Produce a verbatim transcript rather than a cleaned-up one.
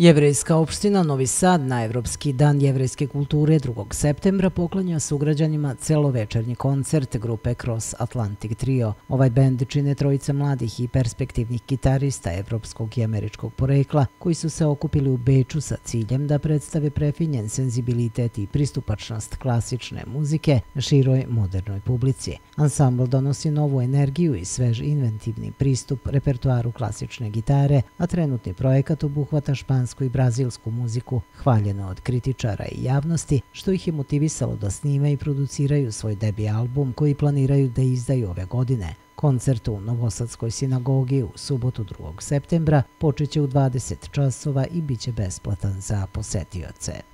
Jevrejska opština Novi Sad na Evropski dan jevrejske kulture drugog septembra poklanja sugrađanima celovečernji koncert grupe Cross Atlantic Trio. Ovaj bend čine trojica mladih i perspektivnih gitarista evropskog i američkog porekla koji su se okupili u Beču sa ciljem da predstave prefinjen senzibilitet i pristupačnost klasične muzike široj modernoj publici. Ansambl donosi novu energiju i svež inventivni pristup repertoaru klasične gitare, a trenutni projekat obuhvata špansku i brazilsku muziku, hvaljeno od kritičara i javnosti, što ih je motivisalo da snime i produciraju svoj debi album koji planiraju da izdaju ove godine. Koncert u Novosadskoj sinagogi u subotu drugog septembra počeće u dvadeset časova i bit će besplatan za posetioce.